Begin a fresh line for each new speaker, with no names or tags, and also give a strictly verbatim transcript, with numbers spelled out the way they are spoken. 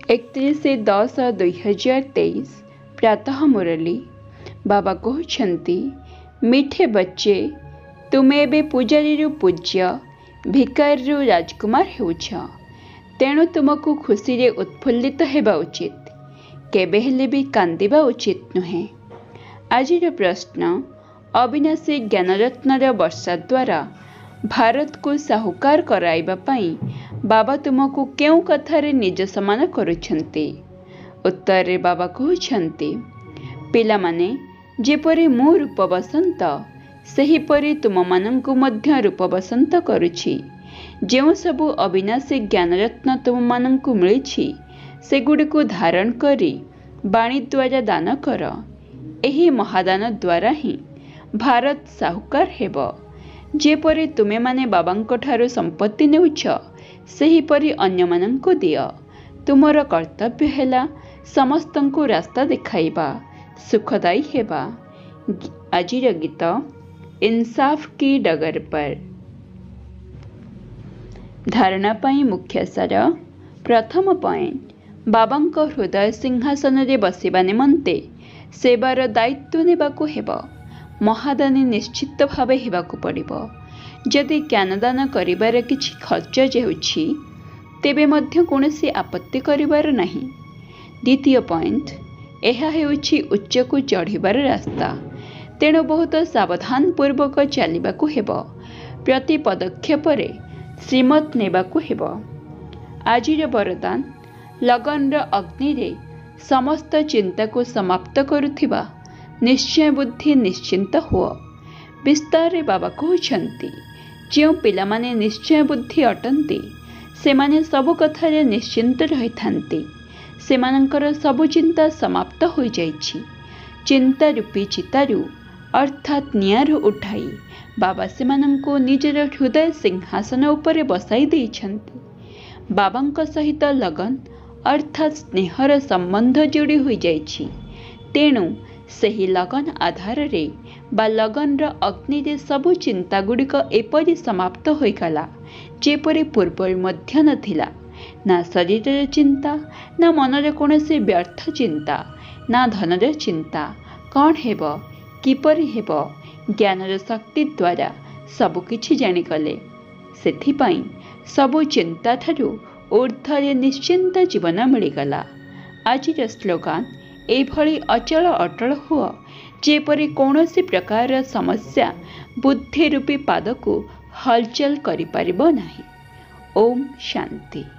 एकतीस दस दुई हजार तेईस प्रातः मुरली बाबा कहते मिठे बच्चे तुमे एबे पूजारी पूज्य भिकारी राजकुमार होउछ तेणु तुमको खुशी रे उत्फुल्लित हेबा उचित केबे हेले भी कांदिबा उचित नुहे। आजिर प्रश्न अविनाशी ज्ञानरत्नर वर्षा द्वारा भारत को साहुकार कराइबा पाई बाबा तुमको क्यों कथारे निज समान करुछन्ति। उत्तर रे बाबा कहउछन्ति पिला माने जेपरि मु रूप बसंत सेहीपरि तुम मानंकु मध्य रूप बसंत करुछि। जेउ सबु अविनाशी ज्ञानरत्न तुम मानंकु मिलिछि सेगुडिकु धारण करी बाणी द्वारा दान कर। एही महादान द्वारा ही भारत साहुकार हेब। जेपरि तुमे माने बाबांको ठारो संपत्ति नेउछ सेहीपरि अन्य मानंकु दिय। तुमर कर्तव्य हेला समस्तंकु रास्ता देखाइबा सुखदायी हेबा। आजिर गीत इंसाफ की डगर पर। धारणा पाई मुख्य सार। प्रथम पॉइंट बाबांको हृदय सिंहासन रे बसिबा निमंते सेवार दायित्व नेबाकु हेब। महादानी निश्चित भावे हेबाकु पड़िबो। जदि ज्ञानदान करिबार किछि खर्च जेउछि तेबे मध्य कोनोसी आपत्ति करिबार नाही। द्वितीय पॉइंट एहा हेउछि उच्चकु चढ़िबार रास्ता तेणु बहुत सावधान पूर्वक चलिबाकु हेब। प्रति पदक्षेपरे श्रीमत नेबाकु हेब। आजिर वरदान लगन र अग्नि रे समस्त चिंता को समाप्त करुथिबा निश्चय बुद्धि निश्चिंत हुआ। विस्तार रे बाबा कहउछन्ति जो पिला माने निश्चय बुद्धि अटंती से माने सबु कथारे निश्चिंत रहिथांती। सेमानंकर सबु चिंता समाप्त हो जाइछि। चिंता रूपी चितारु अर्थात नियारु उठाई बाबा सेमानंको निजर हृदय सिंहासन उपरे बसाई देइछन्ति। बाबांक सहित लगन अर्थात स्नेहर संबंध जोड़ी हो जाइछि। तेणु सही लगन आधार रे बा लगन र अग्नि रे सबु चिंता गुड़िक एपरि समाप्त होई गला जेपरि पूर्व मध्य नथिला। ना शरीर चिंता ना मनरे कोनोसी व्यर्थ चिंता ना धनर चिंता। कौन हेब किपरि हेब ज्ञानर शक्ति द्वारा सबु किछि जानि गले। सेथिपाई सबु चिंता ठारू ऊर्ध्वरे निश्चिंत जीवन मिलिगला। आजिर स्लोगान एभली अचल अटल हुआ जेपरि कौनसी प्रकार समस्या बुद्धि रूपी पाद को हलचल करि परिबो नाही। ओम शांति।